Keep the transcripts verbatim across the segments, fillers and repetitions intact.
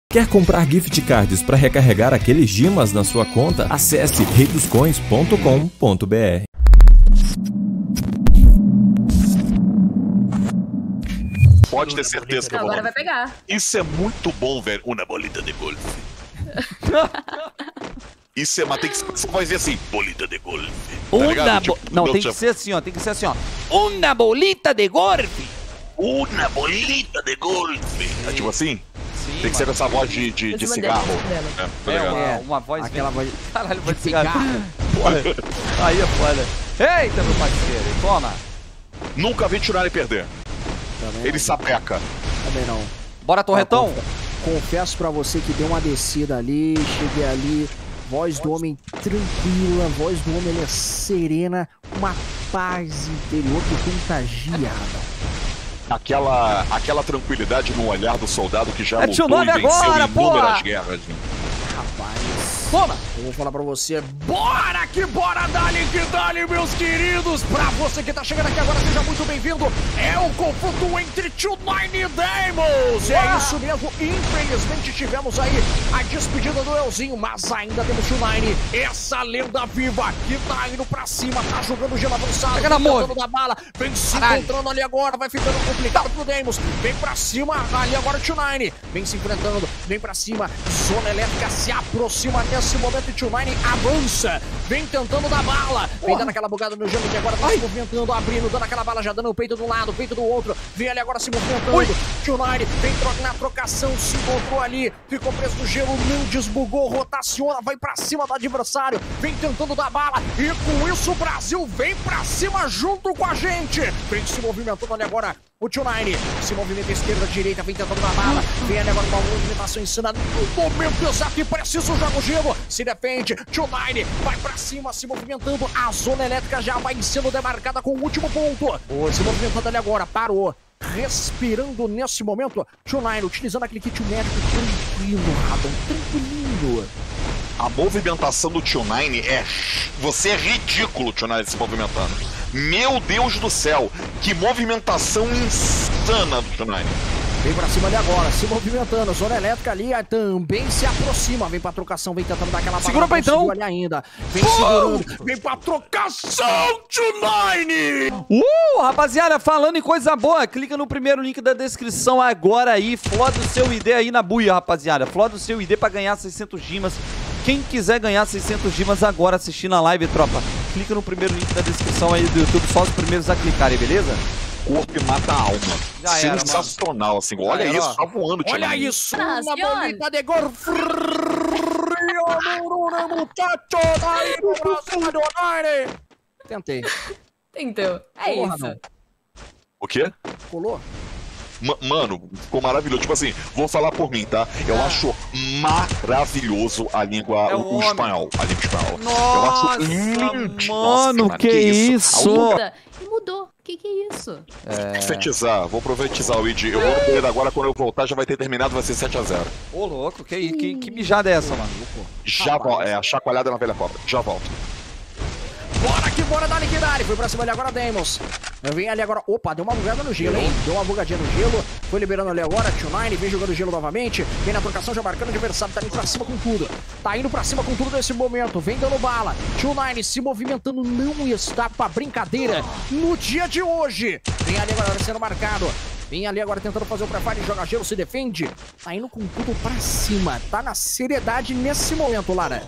Quer comprar gift cards para recarregar aqueles gemas na sua conta? Acesse rei dos coins ponto com ponto br. Pode ter certeza que eu vou. Agora vai pegar. Isso é muito bom, velho. Uma bolita de golfe. Isso é, mas tem que você vai ver assim, bolita de golfe. Tá Uma tipo, bo... Não, tem que ser assim, ó. Tem que ser assim, ó. Uma bolita de golfe. Uma bolita de golfe. É tipo assim? Sim, tem que ser com essa voz de, de, de cigarro. É, tá é ligado? uma, uma voz. Aquela voz. Caralho, voz de cigarro. Aí é foda. Eita, meu parceiro. Toma. Nunca vi Tsunari perder. Também Ele não. sapeca. Também não. Bora, Torretão. Confesso pra você que deu uma descida ali, cheguei ali, voz do homem tranquila, voz do homem ele é serena, uma paz interior que contagia. Aquela, aquela tranquilidade no olhar do soldado que já É lutou tio e venceu agora, inúmeras porra! guerras. Rapaz, Toma. eu vou falar pra você, bora que bora, dali que dali, meus queridos! Pra você que tá chegando aqui agora, seja muito bem-vindo! É o confronto entre Tsunai e Deimos! É isso mesmo, infelizmente tivemos aí a despedida do Elzinho, mas ainda temos Tsunai, essa lenda viva que tá indo pra cima, tá jogando gelo avançado, Pega na mão. da bala, vem se Caralho. encontrando ali agora, vai ficando complicado pro Deimos, vem pra cima, ali agora o Tsunai, vem se enfrentando, vem pra cima, zona elétrica se aproxima nesse momento e Tsunai avança, vem tentando dar bala, vem dando aquela bugada no gelo que agora tá se movimentando, abrindo, dando aquela bala, já dando o peito de um lado, o peito do outro, vem ali agora se movimentando, Tsunai vem tro na trocação, se encontrou ali, ficou preso no gelo, não desbugou, rotaciona, vai pra cima do adversário, vem tentando dar bala e com isso o Brasil vem pra cima junto com a gente, vem se movimentando ali agora. O Tsunai se movimenta esquerda, direita, vem tentando dar bala. Vem ali agora uma movimentação ensinada no momento exato e preciso joga o gelo. Se defende, Tsunai vai pra cima, se movimentando. A zona elétrica já vai sendo demarcada com o último ponto. Oh, se movimentando ali agora, parou. Respirando nesse momento, Tsunai utilizando aquele kit médico tranquilo, Radon, tranquilinho. A movimentação do Tsunai é... Você é ridículo, Tsunai, se movimentando. Meu Deus do céu, que movimentação insana do Tsunai. Vem pra cima ali agora, se movimentando, zona elétrica ali também se aproxima, vem pra trocação, vem tentando dar aquela Segura pra então. ali ainda, vem segurando, vem pra trocação, Tsunai! Uh, rapaziada, falando em coisa boa, clica no primeiro link da descrição agora aí, floda o seu I D aí na buia, rapaziada, floda o seu I D pra ganhar seiscentos gemas. Quem quiser ganhar seiscentos gemas agora assistindo a live, tropa, clica no primeiro link da descrição aí do YouTube, só os primeiros a clicarem, beleza? Corpo e mata a alma. Já era, sensacional, assim. Olha Já era, isso, ó. tá voando, tio. Olha isso, Ah, uma senhora. bolita de gol frio, muchacho, daí no braço do Tsunai. Tentei. Então, é Porra, isso. não. O quê? Colou? Ma- Mano, ficou maravilhoso. Tipo assim, vou falar por mim, tá? Eu acho maravilhoso a língua, É o, o o homem. espanhol. A língua espanhola. Nossa, eu acho lindo. mano, Nossa, que isso? Muda. E mudou. O que que é isso? Profetizar, vou profetizar o I D. Eu vou no banheiro agora, quando eu voltar já vai ter terminado, vai ser sete a zero. Ô, louco, que, que, que mijada é essa, mano? Já volto, é a chacoalhada na velha cobra. Já volto. Bora que bora, dali que dali. Foi pra cima ali agora, Deimos. Vem ali agora. Opa, deu uma bugada no gelo, hein? Deu uma bugadinha no gelo. Foi liberando ali agora. Tsunai vem jogando gelo novamente. Vem na trocação, já marcando o adversário. Tá indo pra cima com tudo. Tá indo pra cima com tudo nesse momento. Vem dando bala. Tsunai se movimentando. Não está pra brincadeira no dia de hoje. Vem ali agora sendo marcado. Vem ali agora tentando fazer o preparo. Joga gelo, se defende. Tá indo com tudo pra cima. Tá na seriedade nesse momento, Lara.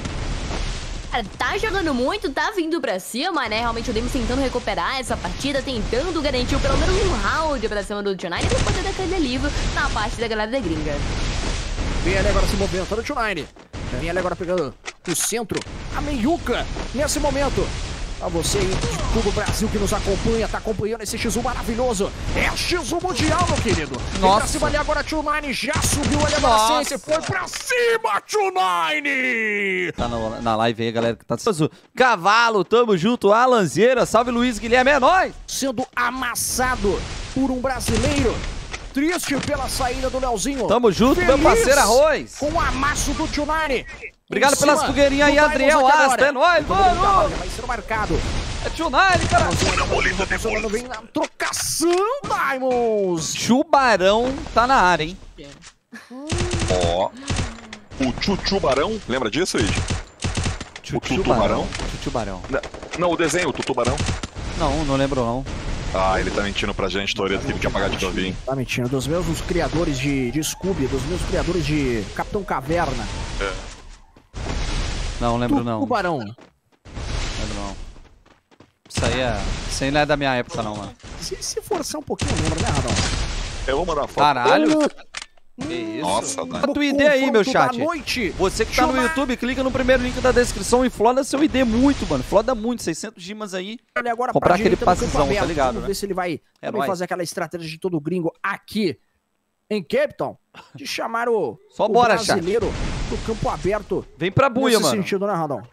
Cara, tá jogando muito, tá vindo pra cima, né? Realmente o Deimos tentando recuperar essa partida, tentando garantir pelo menos um round pra cima do Tsunai e depois dar aquele alívio na parte da galera da gringa. Vem ali agora se movimentando o Tsunai. Vem ali agora pegando o centro. A meiuca nesse momento. A você aí de todo o Brasil que nos acompanha, tá acompanhando esse X um maravilhoso. É X um Mundial, meu querido. Vem Nossa. pra cima ali agora, Tsunai já subiu ali a Nossa. adolescência. Foi pra cima, Tsunai! Tá na, na live aí, galera, que tá... Cavalo, tamo junto, Alanzeira, salve Luiz Guilherme, é nóis! Sendo amassado por um brasileiro. Triste pela saída do Leozinho. Tamo junto, meu parceiro Arroz. Com o amasso do Tsunai. Obrigado pelas fogueirinhas aí, Adriel Asta, é nóis, mano! Vai ser marcado. É Tsunai, cara! Vem na trocação, Diamonds! Chubarão tá na área, hein? Hum. Ó. O Chuchu Barão, lembra disso, Id? O Tutubarão? Tutubarão. Não, o desenho, o Tutubarão. Não, não lembro não. Ah, ele tá mentindo pra gente, Toreto, que ele quer pagar de novinho. Tá mentindo. Dos mesmos criadores de, de Scooby, dos mesmos criadores de Capitão Caverna. É. Não, lembro não. Tubarão. Lembro não. Isso aí é... Isso aí não é da minha época não, mano. Se, se forçar um pouquinho, lembra, né, Radão? Eu vou mandar uma foto. Caralho. Que isso? Nossa, Dá tua I D aí, meu chat. Noite. Você que tá no YouTube, clica no primeiro link da descrição e floda seu I D muito, mano. Floda muito, seiscentos gimas aí. Olha agora comprar aquele direita no campo passezão, aberto. tá ligado, Vamos né? ver se ele vai É também nóis. fazer aquela estratégia de todo gringo aqui em Cape Town, de chamar o, Só o bora, chat. brasileiro do campo aberto. Vem pra buia, Nesse mano. sentido, né, Radão?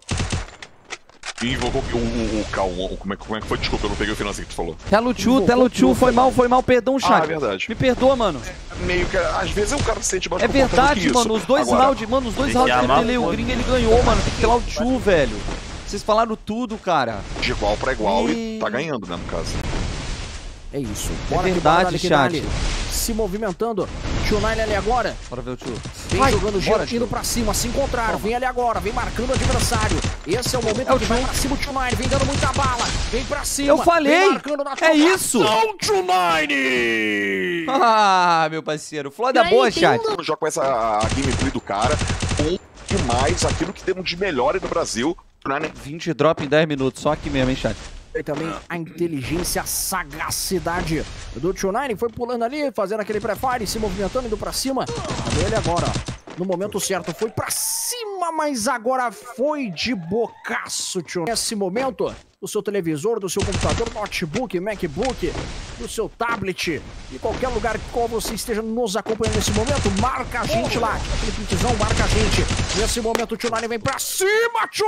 E invocou o, o, o calmo. Como é, como é que foi? Desculpa, eu não peguei o finalzinho que tu falou. Teluchu, Teluchu, foi mal, foi mal, perdão, chat. Ah, é verdade. Me perdoa, mano. Meio que, às vezes o cara se sente mais É confortável verdade, que isso. mano. Os dois Agora, rounds, mano, os dois tem que rounds que ele amar peleou, o muito. gringo ele ganhou, mano. Tem que ter Teluchu, velho. Vocês falaram tudo, cara. de igual pra igual e E- tá ganhando, né, no caso. É isso. É Bora que verdade, bora, que chat. dale. Se movimentando. Tio Nine ali agora. Bora ver o tio. Vem Vai, jogando bora, giro, tio. indo pra cima, se encontraram. Vem ali agora, vem marcando o adversário. Esse é o momento É o que tio. vai pra cima o Tio Nine. Vem dando muita bala. Vem pra cima. Eu falei. Vem marcando na É isso. trocação, Tio Nine! Ah, meu parceiro. Floda E aí, boa, tem chat. um- Quando joga com essa a gameplay do cara, com demais aquilo que temos de melhor no Brasil. Né? vinte drop em dez minutos. Só aqui mesmo, hein, chat. E também a inteligência, a sagacidade do Tio Nine. Foi pulando ali, fazendo aquele pré-fire, se movimentando, indo pra cima. Cadê ele agora? No momento certo, foi pra cima, mas agora foi de bocaço, Tio. Nesse momento, do seu televisor, do seu computador, notebook, MacBook, do seu tablet, de qualquer lugar que qual você esteja nos acompanhando nesse momento, marca a gente lá. Aquele pintzão, marca a gente. Nesse momento, o Tio Nine vem pra cima, Tio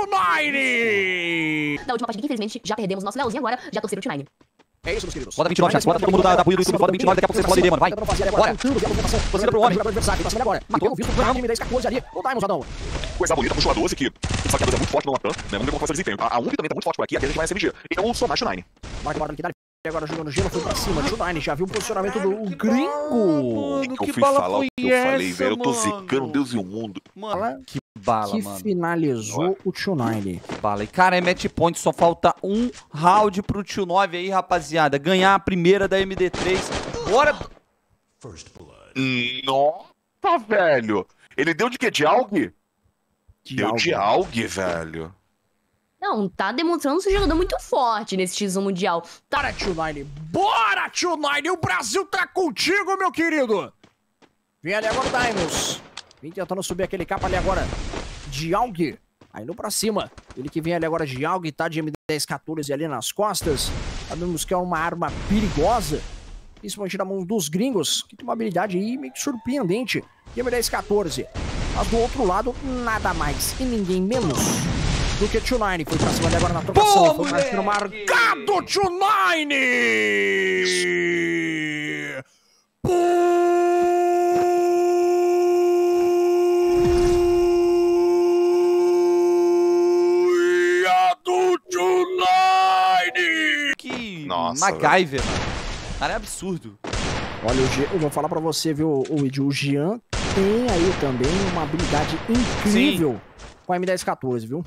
Nine! Da última partida, que infelizmente, já perdemos nosso Leozinho, agora já torceram o Tio Nine. É isso, meus queridos. Roda vinte e nove, chat. Roda todo mundo da, da buia do YouTube. Roda vinte e nove, daqui a pouco vocês podem ir, mano. Vai. Bora. Torcida pro homem. Matou. Coisa bonita pro jogador doze que só que a doze é muito forte no Latam, né? Vamos ver como vai ser o desempenho. A, a U B também tá muito forte por aqui, aqui a gente vai S M G. Eu sou mais Nine. Agora jogando gelo, foi pra cima. Tio Nine já viu o posicionamento do gringo. E que eu que fui bala falar o foi que eu falei, essa, velho. Eu tô mano? zicando Deus e o mundo. Mano, que bala, Que mano. finalizou o Tio Nine. Que bala. E, cara, é match point. Só falta um round pro Tio nove aí, rapaziada. Ganhar a primeira da M D três. Bora. Nossa, velho. Ele deu de quê? De Aug? Deu Aug. de Aug, velho. Não, tá demonstrando ser um jogador muito forte nesse X um Mundial. Tá, Bora, Tio Nine. Bora, Tio Nine. O Brasil tá contigo, meu querido. Vem ali agora o Dinos. Vem tentando subir aquele capa ali agora de Aug. Aí indo pra cima. Ele que vem ali agora de Aug, tá de M dez quatorze ali nas costas. Sabemos que é uma arma perigosa. Principalmente na mão dos gringos, que tem uma habilidade aí meio que surpreendente. E M dez quatorze. Mas do outro lado, nada mais e ninguém menos do que Tio Nine. Foi pra cima ali agora na trocação. Pô, Foi mais moleque! marcado, Tio Nine! Puia do Tio Nine! Que Nossa, MacGyver, mano. Cara, é absurdo. Olha, o Gian, eu vou falar pra você, viu, o Ed, o Gian tem aí também uma habilidade incrível com a M dez quatorze, viu?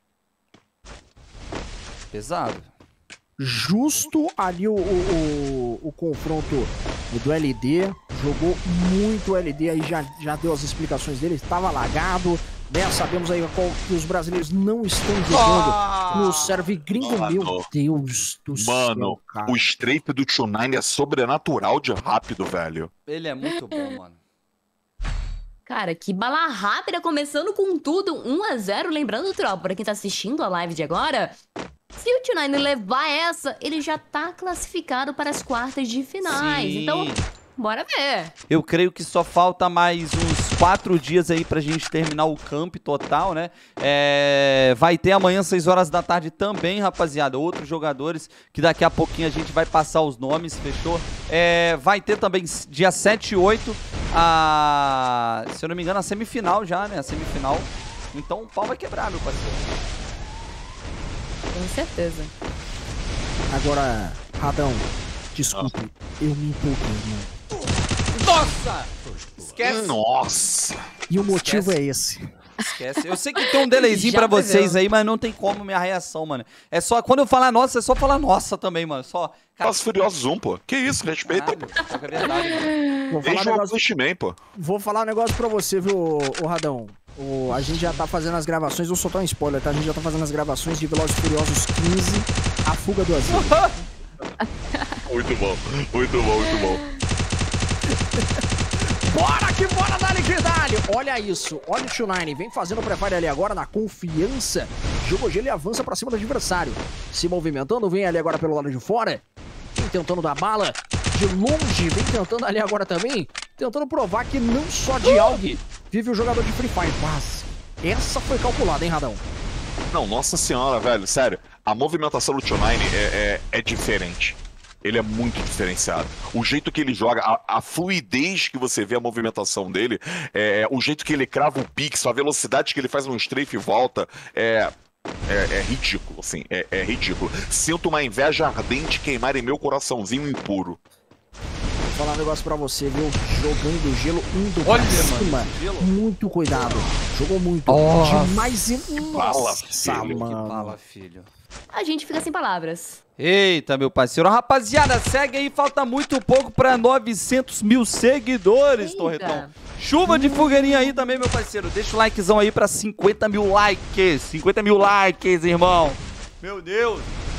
Pesado. Justo ali o, o, o, o confronto do L D, jogou muito L D, aí já, já deu as explicações dele, estava lagado, né? Sabemos aí qual, que os brasileiros não estão jogando Ah! no serve gringo, Mano. meu Deus do Mano, céu, cara. o strafe do Tio Nine é sobrenatural de rápido, velho. Ele é muito bom, mano. cara, que bala rápida, começando com tudo, um a zero. Lembrando, tropa, pra quem tá assistindo a live de agora, se o Tio Nine levar essa, ele já tá classificado para as quartas de finais. Sim. Então, bora ver. Eu creio que só falta mais uns quatro dias aí pra gente terminar o camp total, né? É... Vai ter amanhã, seis horas da tarde também, rapaziada. Outros jogadores que daqui a pouquinho a gente vai passar os nomes, fechou? É... Vai ter também dia sete e oito, a... se eu não me engano, a semifinal já, né? A semifinal. Então o pau vai quebrar, meu parceiro. Com certeza. Agora, Radão, desculpe, eu me empolguei, mano. Nossa! Esquece. Nossa. E o motivo Esquece. é esse. Esquece. Eu sei que tem um delayzinho Já pra vocês preveu. aí, mas não tem como minha reação, mano. É só, quando eu falar nossa, é só falar nossa também, mano. Só... Faz Furiosos um, pô. Que isso, respeita, pô. Caralho, é verdade, mano. Vou falar, Desde um o negócio, Flashman, pô. vou falar um negócio pra você, viu, ô Radão? O, a gente já tá fazendo as gravações, vou soltar um spoiler, tá? A gente já tá fazendo as gravações de Velozes e Furiosos quinze, A Fuga do Asilo. Muito bom, muito bom, muito bom. Bora que bora, dali que dali! Olha isso, olha o T nove, vem fazendo o prepare ali agora na confiança. Jogou gelo e avança pra cima do adversário. Se movimentando, vem ali agora pelo lado de fora. Vem tentando dar bala de longe, vem tentando ali agora também. Tentando provar que não só de AUG vive o jogador de Free Fire. Quase. Essa foi calculada, hein, Radão? Não, nossa senhora, velho, sério. A movimentação do T nove é, é, é diferente. Ele é muito diferenciado. O jeito que ele joga, a, a fluidez que você vê a movimentação dele, é, o jeito que ele crava o pixel, a velocidade que ele faz um strafe e volta, é, é, é ridículo, assim, é, é ridículo. Sinto uma inveja ardente queimar em meu coraçãozinho impuro. Vou falar um negócio pra você, viu? Jogando gelo, indo Olha, pra cima. mano, gelo. Muito cuidado. Jogou muito. Nossa. Demais e... bala, Nossa, filho, que mano. Fala, filho. A gente fica sem palavras. Eita, meu parceiro. Rapaziada, segue aí. Falta muito pouco pra novecentos mil seguidores, Eita. Torretão. Chuva de fogueirinha aí também, meu parceiro. Deixa o likezão aí pra cinquenta mil likes. cinquenta mil likes, irmão. Meu Deus.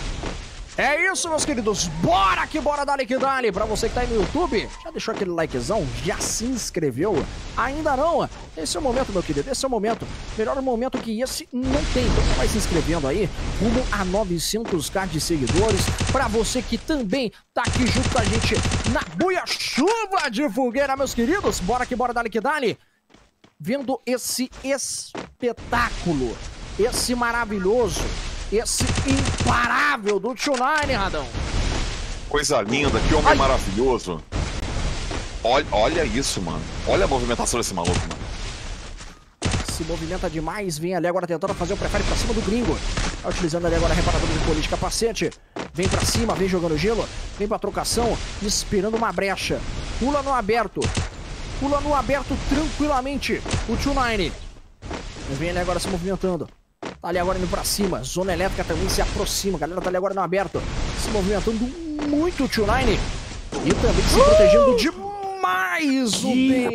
É isso, meus queridos. Bora que bora, dali que dali. Pra você que tá aí no YouTube, já deixou aquele likezão? Já se inscreveu? Ainda não? Esse é o momento, meu querido. Esse é o momento. Melhor momento que esse não tem. Então vai se inscrevendo aí. Rumo a novecentos mil de seguidores. Pra você que também tá aqui junto com a gente na buia chuva de fogueira, meus queridos. Bora que bora, dali que dali. Vendo esse espetáculo. Esse maravilhoso. Esse imparável do T nove, Radão. Coisa linda, que homem maravilhoso. Olha, olha isso, mano. Olha a movimentação desse maluco, mano. Se movimenta demais, vem ali agora tentando fazer o prefere pra cima do gringo. Tá utilizando ali agora a reparadora de colete capacete. Vem pra cima, vem jogando gelo. Vem pra trocação, esperando uma brecha. Pula no aberto. Pula no aberto tranquilamente. O T nove. Vem ali agora se movimentando. Tá ali agora indo pra cima. Zona elétrica também se aproxima. Galera tá ali agora no aberto. Se movimentando muito o T nove. E também se protegendo demais o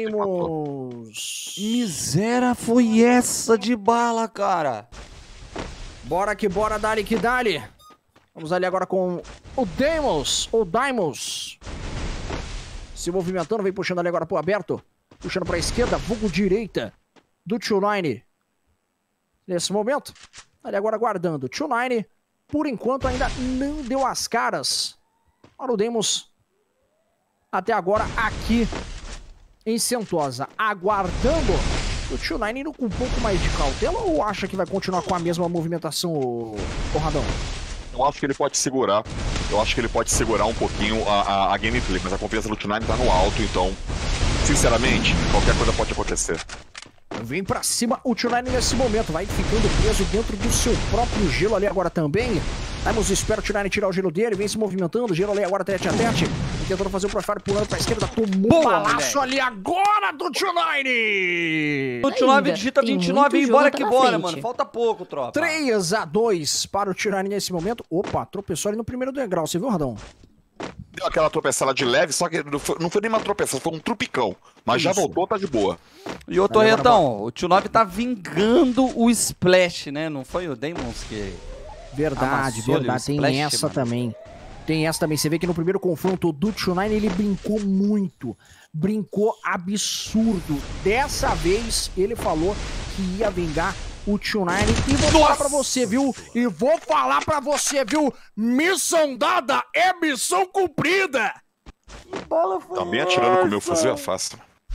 Deimos. Miséria foi essa de bala, cara. Bora que bora, dali que dali. Vamos ali agora com o Deimos. O Deimos. Se movimentando, vem puxando ali agora pro aberto. Puxando pra esquerda, vulgo direita do T nove. Nesse momento, ali agora aguardando. T nove, por enquanto, ainda não deu as caras para o Deimos até agora aqui em Sentosa. Aguardando o T nove indo com um pouco mais de cautela ou acha que vai continuar com a mesma movimentação, o, o Radão? Eu acho que ele pode segurar. Eu acho que ele pode segurar um pouquinho a, a, a gameplay, mas a confiança do T nove tá no alto, então, sinceramente, qualquer coisa pode acontecer. Vem pra cima o T nove nesse momento, vai ficando preso dentro do seu próprio gelo ali agora também. Vamos, espera o T nove tirar o gelo dele, vem se movimentando, gelo ali agora tete a tete. Tentando fazer o profile pulando pra esquerda, tomou um balaço ali agora do T nove. O T nove Ainda digita tem vinte e muito nove e jogo bora pela que bora, frente. mano. Falta pouco, tropa. três a dois para o T nove nesse momento. Opa, tropeçou ali no primeiro degrau, você viu, Radão? Deu aquela tropeçada de leve, só que não foi, não foi nem uma tropeçada, foi um trupicão. Mas já Isso. voltou, tá de boa. E ô, Torretão, o T nove tá vingando o Splash, né? Não foi o Deimos que... Verdade, Amassou ali verdade. o Tem Splash, essa mano. também. Tem essa também. Você vê que no primeiro confronto do T nove ele brincou muito. Brincou absurdo. Dessa vez ele falou que ia vingar o T nove. E vou falar pra você, viu? E vou falar pra você, viu? Missão dada é missão cumprida. Também atirando com o meu fuzil é fácil.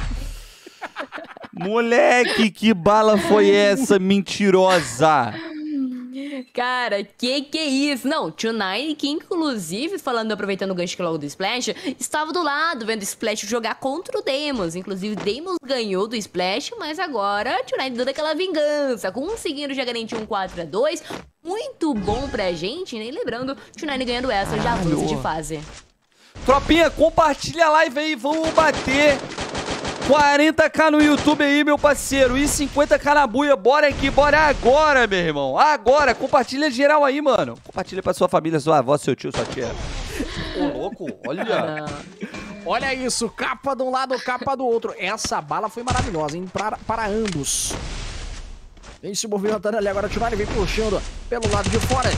Moleque, que bala foi essa mentirosa? Cara, que que é isso? Não, T nove, que inclusive, falando, aproveitando o gancho logo do Splash, estava do lado vendo o Splash jogar contra o Deimos. Inclusive, o Deimos ganhou do Splash, mas agora T nove dando aquela vingança, conseguindo já garantir um quatro a dois. Muito bom pra gente, né? E lembrando, T nove ganhando essa, já avança de fase. Tropinha, compartilha a live aí, vamos bater quarenta k no YouTube aí, meu parceiro. E cinquenta k na buia. Bora aqui, bora agora, meu irmão. Agora. Compartilha geral aí, mano. Compartilha pra sua família, sua avó, seu tio, sua tia. Ô, louco, olha. Olha isso, capa de um lado, capa do outro. Essa bala foi maravilhosa, hein? Para, para ambos. Vem se movimentando ali agora, o Tunari vem puxando pelo lado de fora.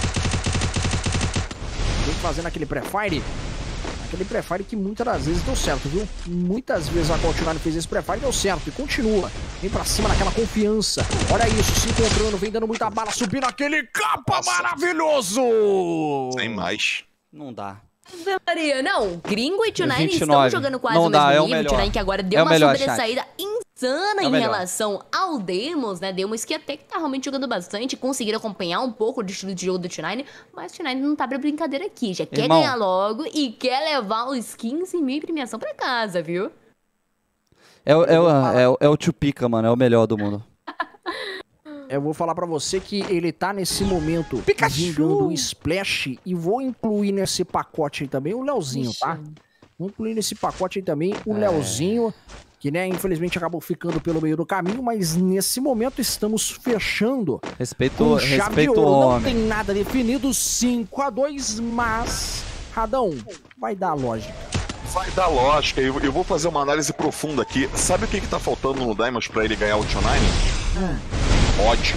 Vem fazendo aquele pré-fire. Aquele pré-fire que muitas das vezes deu certo, viu? Muitas vezes a qual o Tunari fez esse pré-fire deu certo e continua. Vem pra cima naquela confiança. Olha isso, se encontrando, vem dando muita bala, subindo aquele capa Nossa. maravilhoso! Sem mais. Não dá. Maria, não, Gringo e Tunari vinte e estão nove. jogando quase Não o dá, mesmo é o nível. melhor. Tunari que agora deu É o uma melhor, sobressaída insana É o em melhor. relação ao Demos, né? Demos que até que tá realmente jogando bastante, conseguiram acompanhar um pouco do estilo de jogo do Tunari, mas o Tunari não tá pra brincadeira aqui, já quer Irmão. ganhar logo e quer levar os quinze mil em premiação pra casa, viu? É, o- é, o- é, o- é o Tupica, mano. É o melhor do mundo. Eu vou falar pra você que ele tá nesse momento Pikachu! vingando o Splash e vou incluir nesse pacote aí também o Leozinho, Ixi. tá? Vou incluir nesse pacote aí também o É. Leozinho, que né, infelizmente acabou ficando pelo meio do caminho, mas nesse momento estamos fechando Respeito, com chave de respeito o ouro. Não homem. tem nada definido, cinco a dois, mas Radão, vai dar lógica. Vai dar lógica, eu, eu vou fazer uma análise profunda aqui. Sabe o que, que tá faltando no Diamonds pra ele ganhar o T nove? Ódio.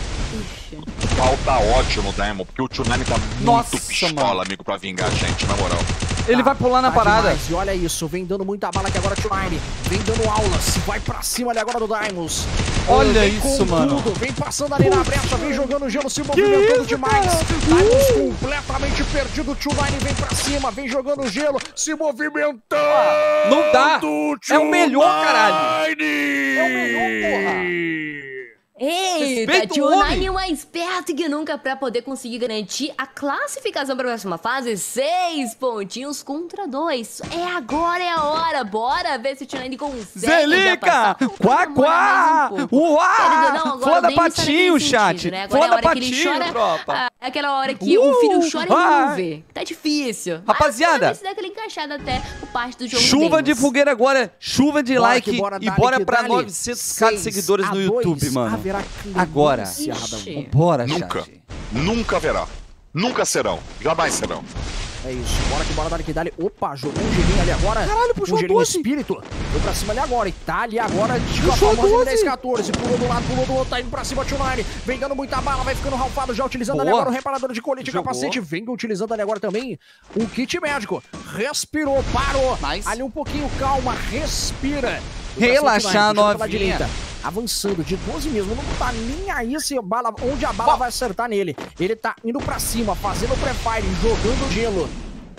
Falta ódio no Diamond, porque o T nove tá muito Nossa, pistola, mano. amigo, pra vingar a gente, na moral. Ele vai pular na Tá parada. demais, e olha isso, vem dando muita bala aqui agora, T nove. Vem dando aulas, vai pra cima ali agora do Diamonds. Olha Vem isso, com mano. tudo, vem passando ali na brecha, vem jogando gelo, se movimentando isso, demais. cara? Diamonds completamente perdido, T nove vem pra cima, vem jogando gelo, se movimentando. Não dá. É o melhor, caralho. É o melhor, porra. Eita, Respeita o T homem. nove mais perto que nunca pra poder conseguir garantir a classificação para a próxima fase. Seis pontinhos contra dois. É agora, é a hora. Bora ver se o T nove consegue já Zelica! passar. Quá, Vamos quá! demorar mais um pouco. Uá! Querido, não, agora Foda o Demi está patinho, naquele chat. sentido, né? Agora é a Foda hora que ele patinho, chora, tropa. ah, é aquela hora que Uh, o filho chora e ah. não vê. Tá difícil. Rapaziada. Mas se der aquela encaixada até o parte do jogo Chuva do de Demos. fogueira agora, chuva de Bora like que bora, e dale bora que pra dale. novecentos k de Seis seguidores a no dois, YouTube, mano. haverá Agora. clemência, Radão. Ixi. Bora, Nunca. chat. Nunca haverá. Nunca serão. Jamais serão. É isso, bora que bora, dale que dale. Opa, jogou um gelinho ali agora. Caralho, puxou um gelinho doze. espírito. Foi pra cima ali agora. E tá ali agora de Puxou doze. dez quatorze. Pulou do lado, pulou do outro. Tá indo pra cima, T nove. Vem dando muita bala, vai ficando ralfado já. Utilizando ali Boa. agora o reparador de colete e Jogou. capacete. Vem utilizando ali agora também o kit médico. Respirou, parou. Nice. Ali um pouquinho, calma, respira. Relaxar, Puxando pela novinha. direita. Avançando de doze mesmo, não tá nem aí se a bala, onde a bala vai acertar nele. Ele tá indo pra cima, fazendo o pré-fire, jogando gelo.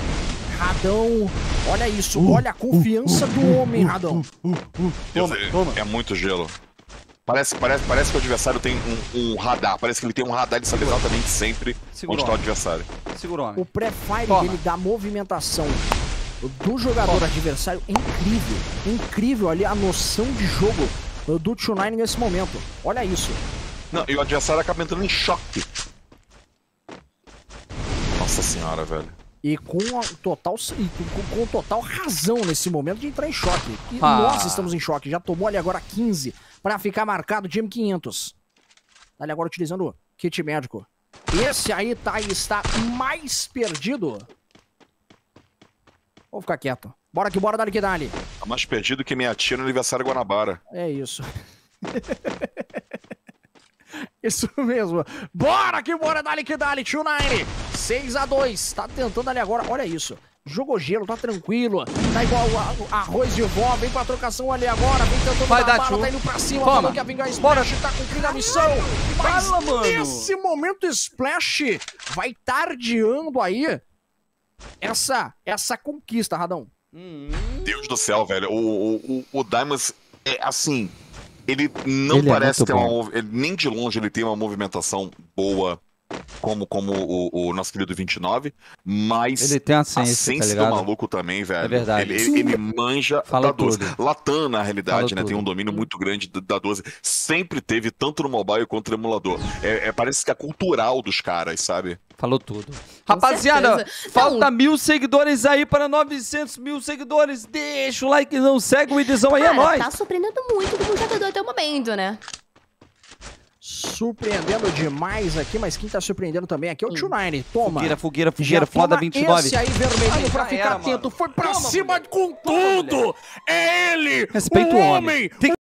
Radão, olha isso, Uh, olha a confiança do homem, Radão. Deus, é, é muito gelo. Parece, parece, parece que o adversário tem um, um radar. Parece que ele tem um radar de saber exatamente sempre Segura onde o está o homem. adversário. Segura o O homem. pré-fire Toma. dele da movimentação do jogador Toma. adversário é incrível. Incrível ali a noção de jogo do T nove nesse momento. Olha isso. Não, e o adversário acaba entrando em choque. Nossa senhora, velho. E com a total, e com, com total razão nesse momento de entrar em choque. E Ah. nós estamos em choque. Já tomou ali agora quinze para ficar marcado de M quinhentos. Tá ali agora utilizando o kit médico. Esse aí tá, está mais perdido. Vou ficar quieto. Bora que bora, dali que dali. Tá mais perdido que minha tia no aniversário Guanabara. É isso. Isso mesmo. Bora que bora, dali que dali, T nove. seis a dois. Tá tentando ali agora. Olha isso. Jogou gelo, tá tranquilo. Tá igual a, a arroz de vó. Vem pra trocação ali agora. Vem tentando Vai dar dar bala. tchu. Tá indo pra cima. Toma. Falou que ia vingar Splash. Bora. Tá cumprindo a missão. Mas Fala, mano. nesse momento, Splash vai tardeando aí essa, essa conquista, Radão. Deus do céu, velho. O, o, o, o Diamonds é assim. Ele não Ele é parece muito ter uma. bom. mov- ele- nem de longe ele tem uma movimentação boa. como, como o, o nosso querido vinte e nove, mas Ele tem a a sense, sense tá do ligado? maluco também, velho. É verdade. Ele, ele, ele manja Fala da doze. tudo. Latam, na realidade, Fala né, tem um tudo. domínio muito grande da- da doze. Sempre teve, tanto no mobile quanto no emulador. É, é- parece que é cultural dos caras, sabe? Falou tudo. Rapaziada, certeza. falta Não. mil seguidores aí para novecentos mil seguidores. Deixa o likezão, segue o idezão aí, é Cara, nóis. tá surpreendendo muito como jogador até o momento, né? Surpreendendo demais aqui, mas quem tá surpreendendo também aqui é o Hum. Tio Nine. Toma. Fogueira, fogueira, fogueira, Já foda toma vinte e nove. esse aí vermelhinho pra Já ficar era, atento. mano. Foi pra Toma, cima mulher. com Toma, tudo. É ele, Respeita o o homem. homem, Tem